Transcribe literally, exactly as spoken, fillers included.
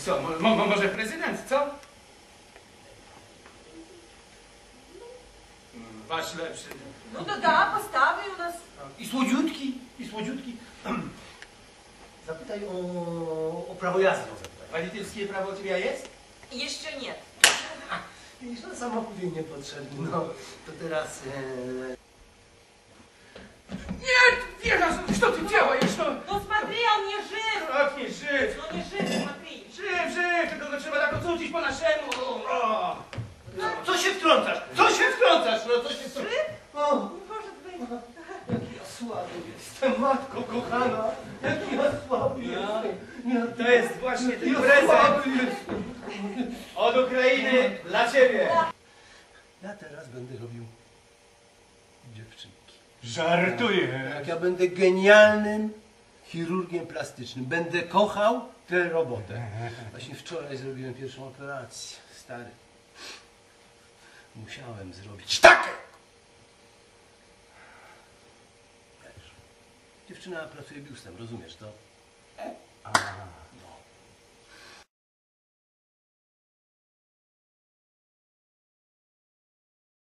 Co, mo, mo, może prezydent, co? Wasz lepszy. Ну то да, постави у нас. I słodziutki, i słodziutki. Zapytaj o, o prawo jazdy. Водительское право у тебя есть? Jeszcze nie. Widzisz, no samochód jej niepotrzebny. No, to teraz... E... Нет, Вера, что ты делаешь? No, Ну смотри, он не жив. как не жив? Ну не жив, смотри. Żyw, żyw, tylko go trzeba tak odrzucić po naszemu. O. No, co się wtrącasz? Co się wtrącasz? No, co się wtrącasz? O, Не может быть. jaki ja słaby jestem, matko kochana. Jaki ja słaby jestem. Ja, To jest właśnie ten ja prezent słaby jestem. od Ukrainy dla ciebie. Ja teraz będę robił dziewczynki. Żartuję. Jak ja będę genialnym chirurgiem plastycznym. Będę kochał tę robotę. Właśnie wczoraj zrobiłem pierwszą operację. Stary. Musiałem zrobić takie! Wiesz, dziewczyna pracuje biustem, rozumiesz to? Aha.